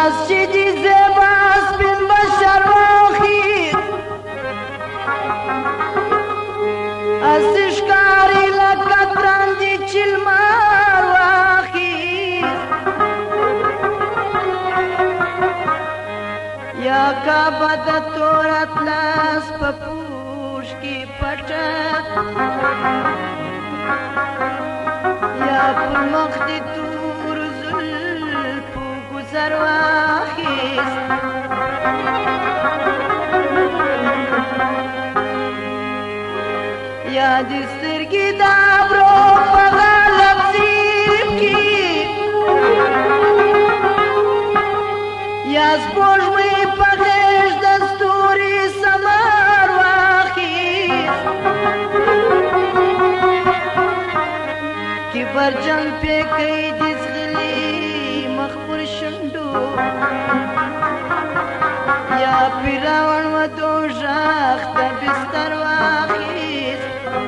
مسجدی زیباست بین بشر واخیر از اشکاری لکت راندی چلمار واخیر یا کعبه د تور اطلس په پوش کې پټه یا پر مخ د تور زلفو ګذر واخیست یا د سترګې د ابرو په غالب زیب کې یا سپوږمۍ په غېږ د ستوري سمار واخیست کبرجن پې کوي د زغلي مخ پر شونډو یا پیراون و دوژخ د بستر واخیست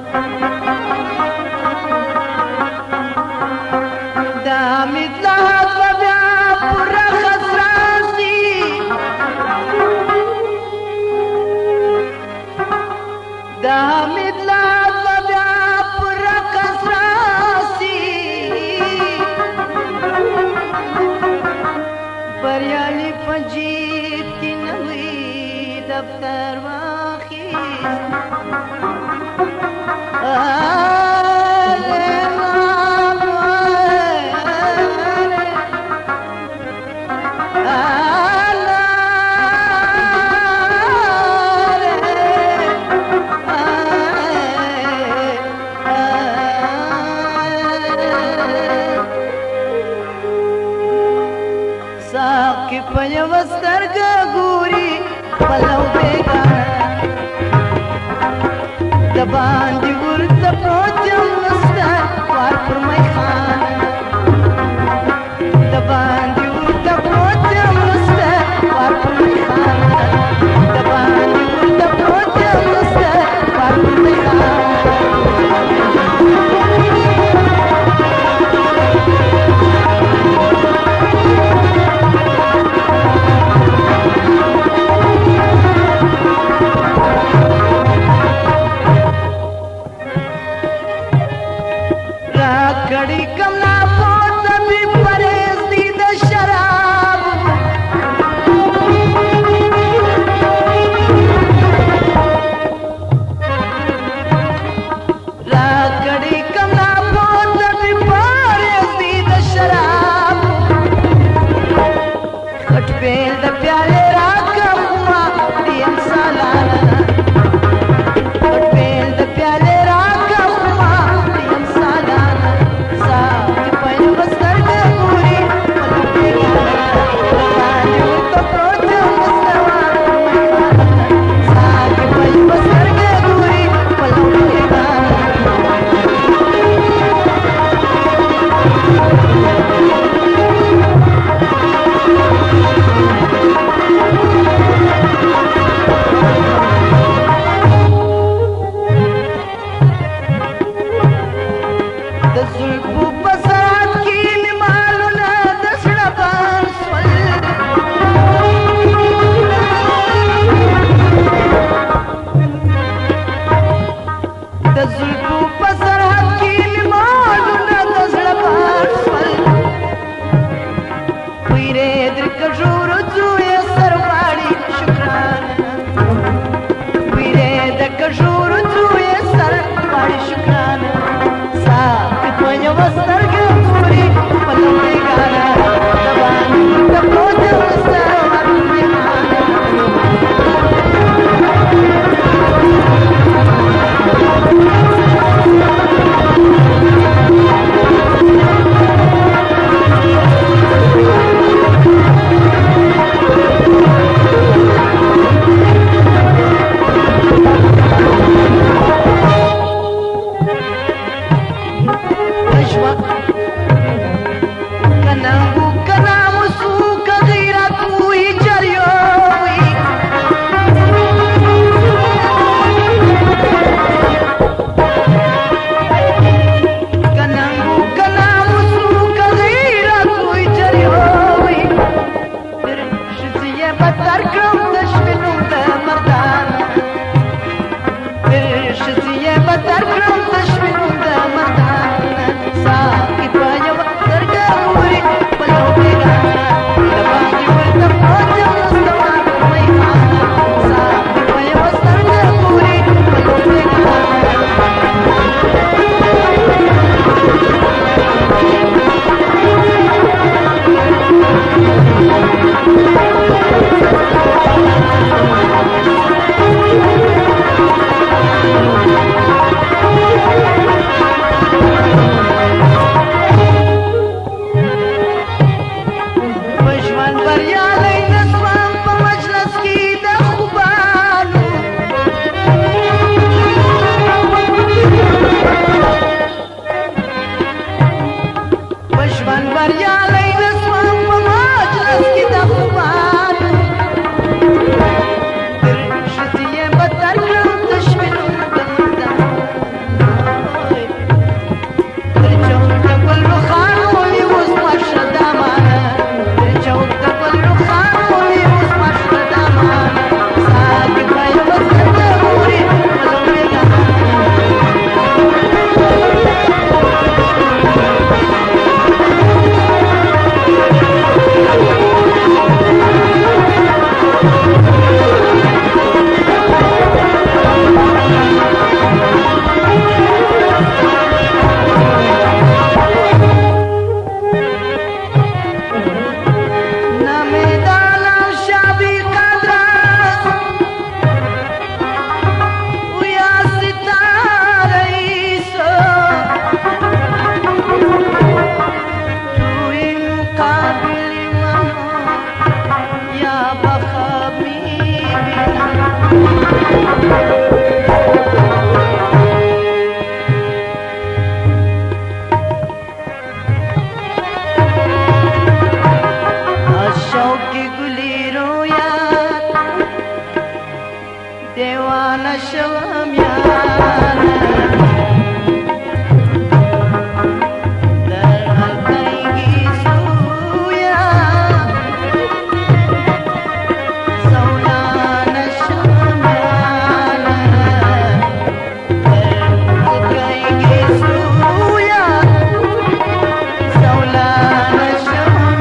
د حمید لحد به بیا پوره خسران سي د حمید لحد به بیا پوره خسران سي بریالي په جیب کې نوی دفتر واخیست ساقي په یوه سترګه ګوري پلو بېګانه د باندې ورته پروت یم نسته وار پر میخانه د باندې ورته پروت یم نسته وار پر میخانه د باندې ورته پروت یم نسته وار پر میخانه کڑی بدر کړم د شپېلو د مردان ښځې بدر کړم د شپېلو د مردان ساقي په یوه سترګه ګوري په یو بېګانه د باندې ورته پروت یم نستوه په میخانه ساقي په یوه سترګه ګوري په یو بېګانه دیوانه شوم یاره در حلقه‌ی سویا زولانه شوم یاره در حلقه‌ی سویا زولانه شوم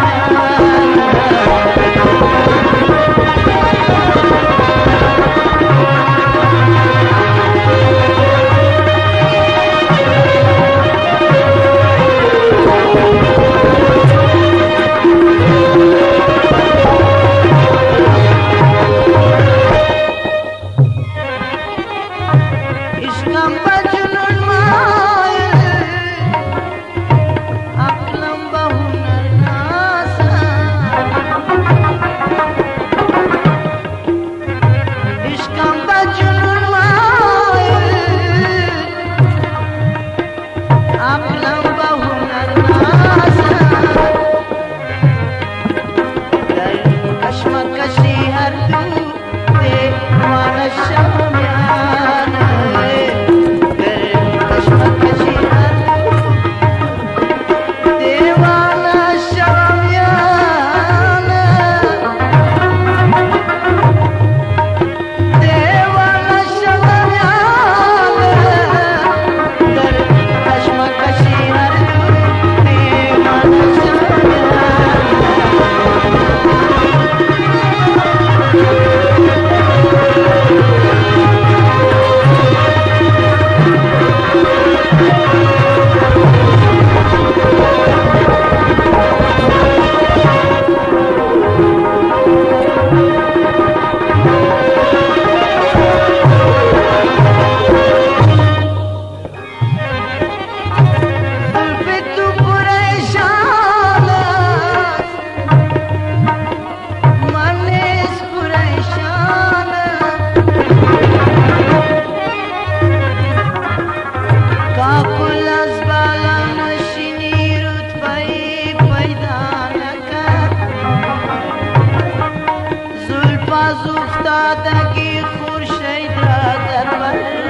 افتادگی خورشید را در بر